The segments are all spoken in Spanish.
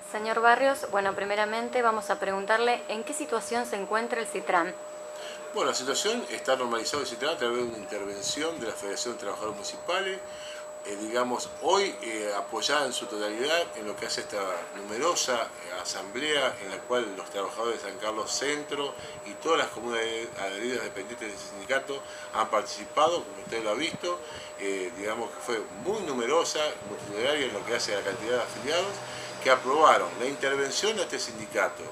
Señor Barrios, bueno, primeramente vamos a preguntarle en qué situación se encuentra el Citran. Bueno, la situación está normalizada y se trata a través de una intervención de la Federación de Trabajadores Municipales, digamos, hoy apoyada en su totalidad en lo que hace esta numerosa asamblea en la cual los trabajadores de San Carlos Centro y todas las comunidades adheridas dependientes del sindicato han participado, como usted lo ha visto, digamos que fue muy numerosa, multitudinaria en lo que hace a la cantidad de afiliados, que aprobaron la intervención de este sindicato,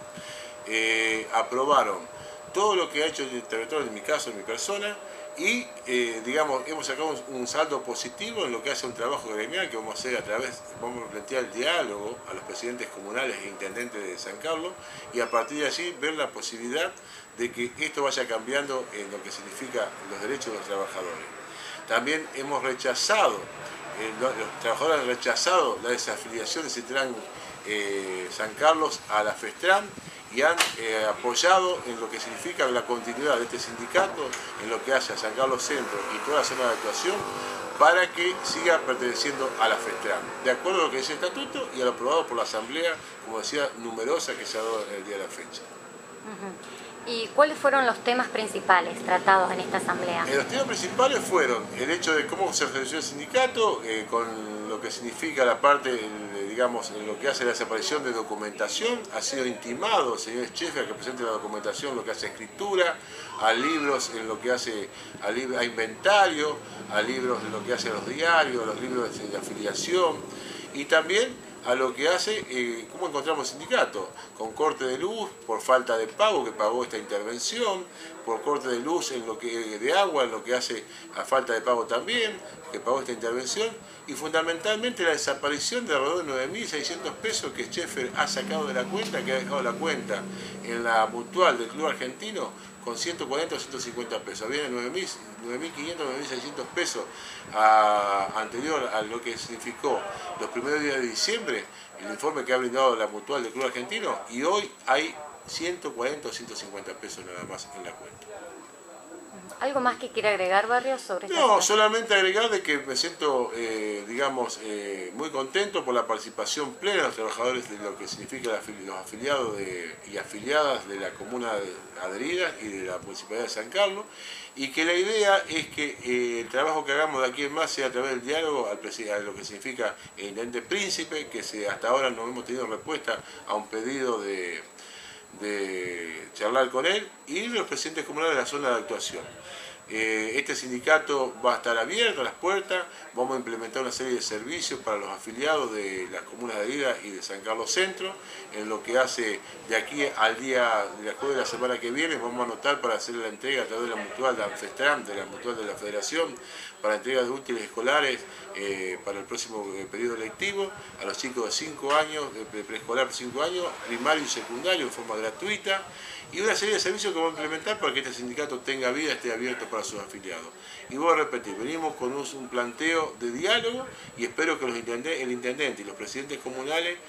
aprobaron todo lo que ha hecho el interventor, en mi caso, en mi persona, y digamos, hemos sacado un saldo positivo en lo que hace un trabajo gremial que vamos a hacer vamos a plantear el diálogo a los presidentes comunales e intendentes de San Carlos, y a partir de allí ver la posibilidad de que esto vaya cambiando en lo que significa los derechos de los trabajadores. También hemos rechazado, los trabajadores han rechazado la desafiliación de Citran San Carlos a la FESTRAM, y han apoyado en lo que significa la continuidad de este sindicato, en lo que hace a San Carlos Centro y toda la zona de actuación, para que siga perteneciendo a la FESTRAM, de acuerdo a lo que dice el estatuto y a lo aprobado por la asamblea, como decía, numerosa que se ha dado en el día de la fecha. ¿Y cuáles fueron los temas principales tratados en esta asamblea? Los temas principales fueron el hecho de cómo se realizó el sindicato, con lo que significa la parte, digamos, en lo que hace la desaparición de documentación. Ha sido intimado el señor Scheffer que presente la documentación, lo que hace escritura, a libros en lo que hace a inventario, a libros en lo que hace a los diarios, a los libros de afiliación, y también a lo que hace, cómo encontramos el sindicato, con corte de luz por falta de pago que pagó esta intervención, por corte de luz de agua, en lo que hace a falta de pago también, que pagó esta intervención, y fundamentalmente la desaparición de alrededor de 9.600 pesos que Scheffer ha sacado de la cuenta, que ha dejado la cuenta en la mutual del Club Argentino con 140 o 150 pesos. Había 9.500, 9.600 pesos anterior a lo que significó los primeros días de diciembre, el informe que ha brindado la mutual del Club Argentino, y hoy hay 140 o 150 pesos nada más en la cuenta. ¿Algo más que quiera agregar, Barrios, sobre esta No, situación? solamente agregar de que me siento, digamos, muy contento por la participación plena de los trabajadores de lo que significa los afiliados y afiliadas de la comuna adherida y de la Municipalidad de San Carlos, y que la idea es que el trabajo que hagamos de aquí en más sea a través del diálogo a lo que significa el intendente Príncipe, que hasta ahora no hemos tenido respuesta a un pedido de charlar con él, y los presidentes comunales de la zona de actuación. Este sindicato va a estar abierto a las puertas, vamos a implementar una serie de servicios para los afiliados de las comunas de Adheridas y de San Carlos Centro, en lo que hace de aquí al día de jueves de la semana que viene. Vamos a anotar para hacer la entrega a través de la mutual de Anfestram, de la mutual de la Federación, para entrega de útiles escolares para el próximo periodo lectivo, a los chicos de 5 años, de preescolar 5 años, primario y secundario en forma gratuita, y una serie de servicios que vamos a implementar para que este sindicato tenga vida, esté abierto para sus afiliados. Y voy a repetir, venimos con un planteo de diálogo, y espero que el intendente y los presidentes comunales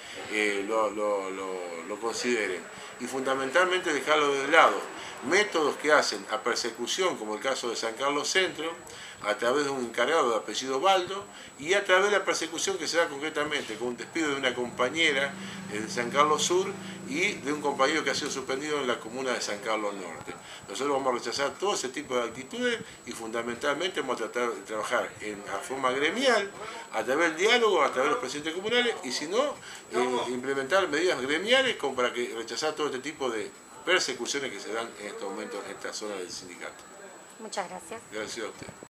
lo consideren. Y fundamentalmente dejarlo de lado. Métodos que hacen a persecución, como el caso de San Carlos Centro, a través de un encargado de apellido Baldo, y a través de la persecución que se da concretamente con un despido de una compañera de San Carlos Sur y de un compañero que ha sido suspendido en la comuna de San Carlos Norte. Nosotros vamos a rechazar todo ese tipo de actitudes, y fundamentalmente vamos a tratar de trabajar a forma gremial, a través del diálogo, a través de los presidentes comunales, y si no, implementar medidas gremiales como para rechazar todo este tipo de persecuciones que se dan en estos momentos en esta zona del sindicato. Muchas gracias. Gracias a usted.